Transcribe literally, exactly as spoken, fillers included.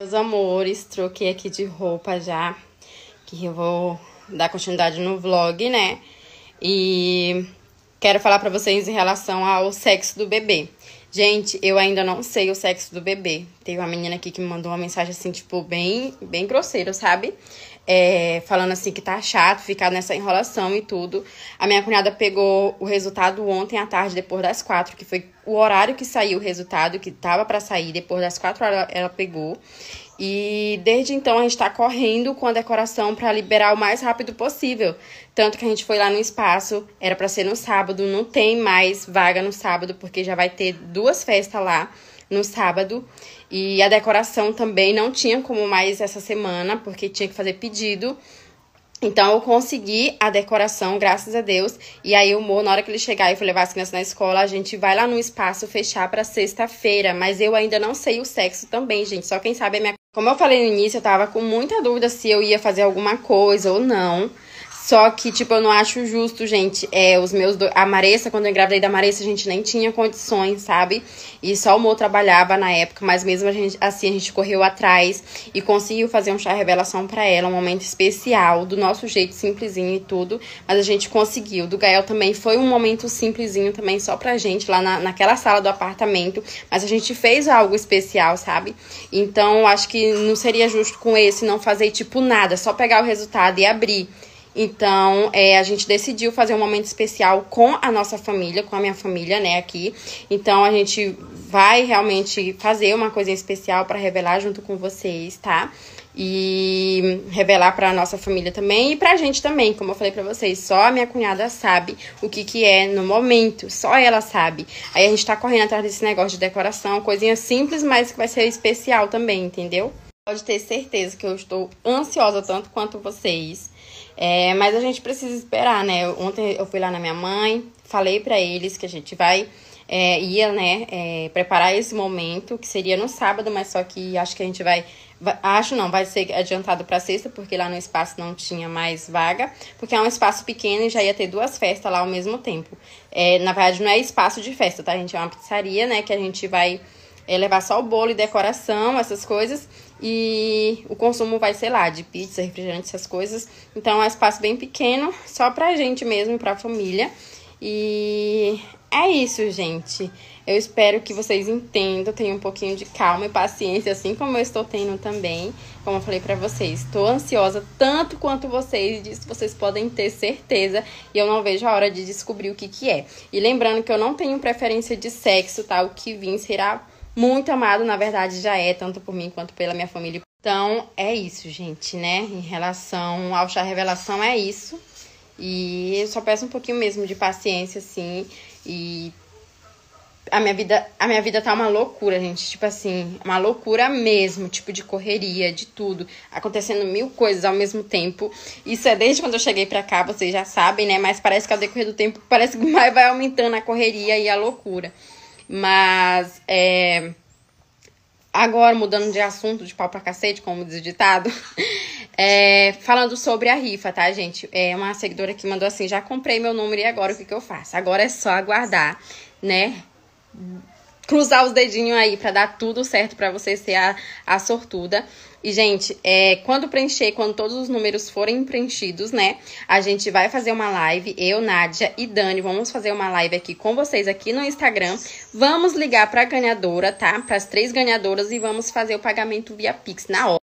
Meus amores, troquei aqui de roupa já, que eu vou dar continuidade no vlog, né? E quero falar pra vocês em relação ao sexo do bebê. Gente, eu ainda não sei o sexo do bebê. Teve uma menina aqui que me mandou uma mensagem assim, tipo, bem, bem grosseira, sabe? É, falando assim que tá chato ficar nessa enrolação e tudo. A minha cunhada pegou o resultado ontem à tarde, depois das quatro, que foi o horário que saiu o resultado, que tava pra sair, depois das quatro horas ela pegou. E desde então a gente tá correndo com a decoração pra liberar o mais rápido possível. Tanto que a gente foi lá no espaço, era pra ser no sábado, não tem mais vaga no sábado, porque já vai ter duas festas lá no sábado. E a decoração também não tinha como mais essa semana, porque tinha que fazer pedido. Então, eu consegui a decoração, graças a Deus. E aí, o Mo, na hora que ele chegar e for levar as crianças na escola, a gente vai lá no espaço fechar pra sexta-feira. Mas eu ainda não sei o sexo também, gente. Só quem sabe é minha... Como eu falei no início, eu tava com muita dúvida se eu ia fazer alguma coisa ou não. Só que, tipo, eu não acho justo, gente, é, os meus... Do... A Maressa, quando eu engravidei da Maressa, a gente nem tinha condições, sabe? E só o Mo trabalhava na época, mas mesmo a gente, assim, a gente correu atrás e conseguiu fazer um chá revelação pra ela, um momento especial, do nosso jeito, simplesinho e tudo. Mas a gente conseguiu. Do Gael também foi um momento simplesinho também, só pra gente, lá na, naquela sala do apartamento. Mas a gente fez algo especial, sabe? Então, acho que não seria justo com esse não fazer, tipo, nada, só pegar o resultado e abrir. Então, é, a gente decidiu fazer um momento especial com a nossa família, com a minha família, né, aqui. Então, a gente vai realmente fazer uma coisa especial para revelar junto com vocês, tá? E revelar pra nossa família também e pra gente também, como eu falei pra vocês. Só a minha cunhada sabe o que que é no momento, só ela sabe. Aí a gente tá correndo atrás desse negócio de decoração, coisinha simples, mas que vai ser especial também, entendeu? Pode ter certeza que eu estou ansiosa tanto quanto vocês. É, mas a gente precisa esperar, né? Ontem eu fui lá na minha mãe, falei pra eles que a gente vai, é, ia, né, é, preparar esse momento, que seria no sábado, mas só que acho que a gente vai, vai acho não, vai ser adiantado pra sexta, porque lá no espaço não tinha mais vaga, porque é um espaço pequeno e já ia ter duas festas lá ao mesmo tempo. É, na verdade, não é espaço de festa, tá? A gente é uma pizzaria, né, que a gente vai é, levar só o bolo e decoração, essas coisas. E o consumo vai ser lá, de pizza, refrigerante, essas coisas. Então, é um espaço bem pequeno, só pra gente mesmo e pra família. E é isso, gente. Eu espero que vocês entendam, tenham um pouquinho de calma e paciência, assim como eu estou tendo também. Como eu falei pra vocês, estou ansiosa tanto quanto vocês, disso vocês podem ter certeza. E eu não vejo a hora de descobrir o que que é. E lembrando que eu não tenho preferência de sexo, tá? O que vir será muito amado, na verdade já é, tanto por mim quanto pela minha família. Então, é isso, gente, né? Em relação ao chá revelação, é isso. E eu só peço um pouquinho mesmo de paciência, assim. E a minha vida, a minha vida tá uma loucura, gente. Tipo assim, uma loucura mesmo, tipo de correria, de tudo. Acontecendo mil coisas ao mesmo tempo. Isso é desde quando eu cheguei pra cá, vocês já sabem, né? Mas parece que ao decorrer do tempo, parece que mais vai aumentando a correria e a loucura. Mas, é, agora, mudando de assunto, de pau pra cacete, como diz o ditado, é, falando sobre a rifa, tá, gente? É uma seguidora que mandou assim, já comprei meu número e agora o que que eu faço? Agora é só aguardar, né? Cruzar os dedinhos aí pra dar tudo certo pra você ser a, a sortuda. E, gente, é, quando preencher, quando todos os números forem preenchidos, né? A gente vai fazer uma live, eu, Nádia e Dani, vamos fazer uma live aqui com vocês aqui no Instagram. Vamos ligar pra ganhadora, tá? Pras três ganhadoras e vamos fazer o pagamento via Pix na hora.